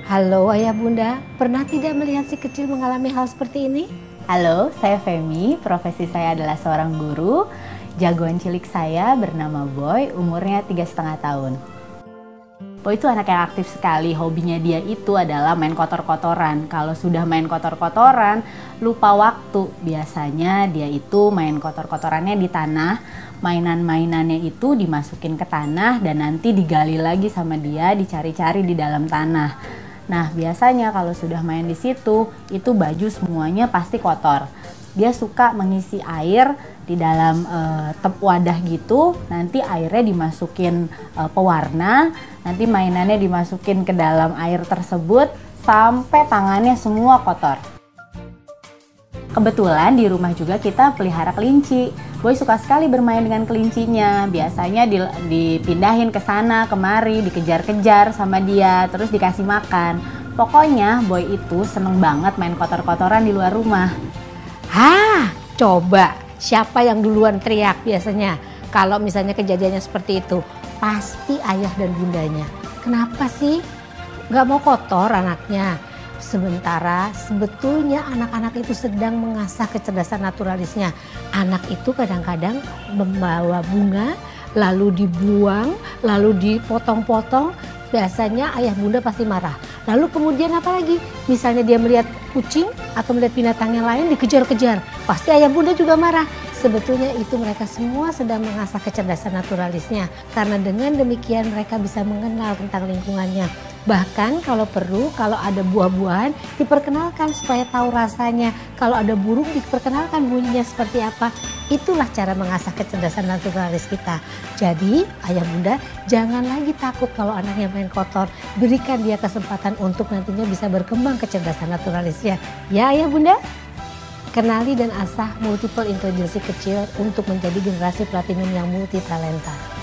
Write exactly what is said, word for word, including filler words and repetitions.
Halo Ayah Bunda, pernah tidak melihat si kecil mengalami hal seperti ini? Halo, saya Femi, profesi saya adalah seorang guru. Jagoan cilik saya bernama Boy, umurnya tiga setengah tahun. Boy itu anak yang aktif sekali, hobinya dia itu adalah main kotor-kotoran. Kalau sudah main kotor-kotoran, lupa waktu. Biasanya dia itu main kotor-kotorannya di tanah, mainan-mainannya itu dimasukin ke tanah dan nanti digali lagi sama dia, dicari-cari di dalam tanah. Nah, biasanya kalau sudah main di situ, itu baju semuanya pasti kotor. Dia suka mengisi air di dalam e, tep wadah gitu, nanti airnya dimasukin e, pewarna, nanti mainannya dimasukin ke dalam air tersebut sampai tangannya semua kotor. Kebetulan di rumah juga kita pelihara kelinci. Boy suka sekali bermain dengan kelincinya. Biasanya dipindahin ke sana kemari, dikejar-kejar sama dia, terus dikasih makan. Pokoknya Boy itu seneng banget main kotor-kotoran di luar rumah. Hah, coba siapa yang duluan teriak biasanya? Kalau misalnya kejadiannya seperti itu, pasti ayah dan bundanya. Kenapa sih? Gak mau kotor anaknya? Sementara sebetulnya anak-anak itu sedang mengasah kecerdasan naturalisnya. Anak itu kadang-kadang membawa bunga, lalu dibuang, lalu dipotong-potong. Biasanya ayah bunda pasti marah. Lalu kemudian apa lagi? Misalnya dia melihat kucing atau melihat binatang yang lain dikejar-kejar. Pasti ayah bunda juga marah. Sebetulnya itu mereka semua sedang mengasah kecerdasan naturalisnya. Karena dengan demikian mereka bisa mengenal tentang lingkungannya. Bahkan kalau perlu, kalau ada buah-buahan diperkenalkan supaya tahu rasanya. Kalau ada burung diperkenalkan bunyinya seperti apa. Itulah cara mengasah kecerdasan naturalis kita. Jadi ayah bunda jangan lagi takut kalau anaknya main kotor. Berikan dia kesempatan untuk nantinya bisa berkembang kecerdasan naturalisnya. Ya ayah bunda? Kenali dan asah multiple intelijensi kecil untuk menjadi generasi platinum yang multi talenta.